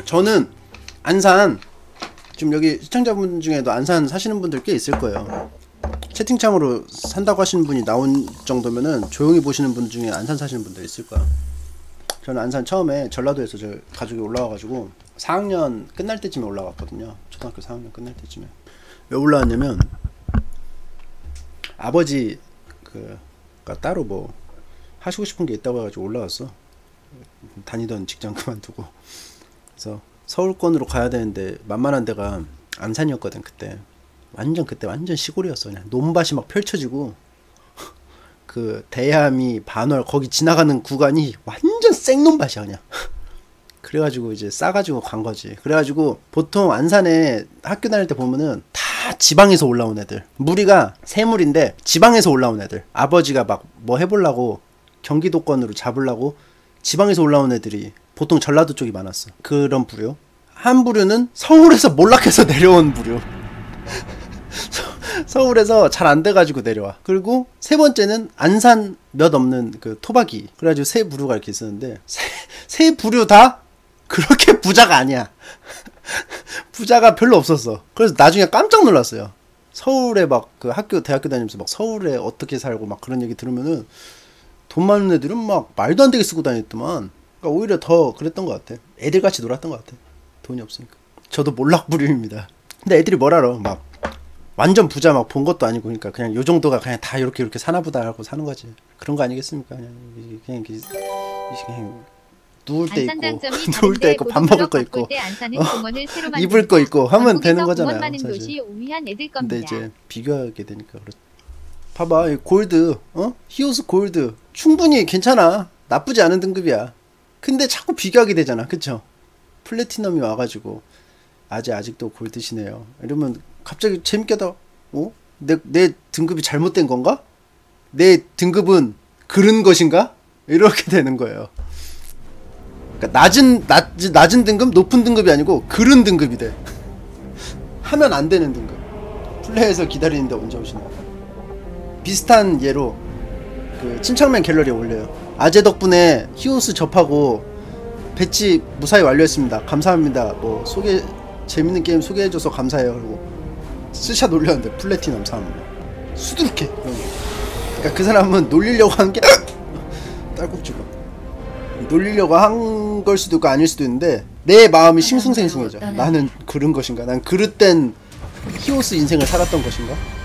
저는 안산, 지금 여기 시청자분 중에도 안산 사시는 분들 꽤 있을 거예요. 채팅창으로 산다고 하시는 분이 나온 정도면은 조용히 보시는 분 중에 안산 사시는 분들 있을 거야. 저는 안산 처음에 전라도에서 저 가족이 올라와가지고 4학년 끝날 때쯤에 올라왔거든요. 초등학교 4학년 끝날 때쯤에. 왜 올라왔냐면 아버지가 따로 뭐 하시고 싶은 게 있다고 해가지고 올라왔어. 다니던 직장 그만두고. 그래서 서울권으로 가야 되는데 만만한 데가 안산이었거든. 그때 완전 시골이었어. 그냥 논밭이 막 펼쳐지고 그 대야미 반월 거기 지나가는 구간이 완전 생논밭이야 그냥. 그래가지고 이제 싸가지고 간 거지. 그래가지고 보통 안산에 학교 다닐 때 보면은 다 지방에서 올라온 애들, 무리가 세물인데 지방에서 올라온 애들, 아버지가 막 뭐 해보려고 경기도권으로 잡으려고 지방에서 올라온 애들이 보통 전라도 쪽이 많았어. 그런 부류. 한 부류는 서울에서 몰락해서 내려온 부류. 서울에서 잘 안 돼가지고 내려와. 그리고 세 번째는 안산 몇 없는 그 토박이. 그래가지고 세 부류가 이렇게 있었는데 세 부류 다 그렇게 부자가 아니야. 부자가 별로 없었어. 그래서 나중에 깜짝 놀랐어요. 서울에 막 그 대학교 다니면서 막 서울에 어떻게 살고 막 그런 얘기 들으면은 돈 많은 애들은 막 말도 안 되게 쓰고 다녔더만. 그러니까 오히려 더 그랬던 것 같아. 애들같이 놀았던 것 같아. 돈이 없으니까. 저도 몰락부류입니다. 근데 애들이 뭘 알아. 막 완전 부자 막 본 것도 아니고, 그러니까 그냥 요 정도가 그냥 다 이렇게 사나보다 하고 사는 거지. 그런 거 아니겠습니까? 그냥 누울 때 있고 누울 때 있고 밥 먹을 거 있고 입을 거 있고 하면 되는 거잖아요. 사실. 근데 이제 비교하게 되니까 그렇. 봐봐, 이 골드, 히오스 골드 충분히 괜찮아. 나쁘지 않은 등급이야. 근데 자꾸 비교하게 되잖아, 그쵸? 플래티넘이 와가지고 아직도 골드시네요. 이러면 갑자기 재밌게다. 내 등급이 잘못된 건가? 내 등급은 그른 것인가? 이렇게 되는 거예요. 그러니까 낮은 등급, 높은 등급이 아니고 그른 등급이 돼. 하면 안 되는 등급. 플레이에서 기다리는데 언제 오시나? 비슷한 예로 그 침착맨 갤러리에 올려요. 아재 덕분에 히오스 접하고 배치 무사히 완료했습니다. 감사합니다. 뭐 재밌는 게임 소개해줘서 감사해요. 그리고 스샷 올렸는데 플래티넘 3 수두룩해. 그러니까 그 사람은 놀리려고 하는 게 딸꾹질거 놀리려고 한 걸 수도 있고 아닐 수도 있는데 내 마음이 싱숭생숭해져. 나는 그런 것인가? 난 그릇된 히오스 인생을 살았던 것인가?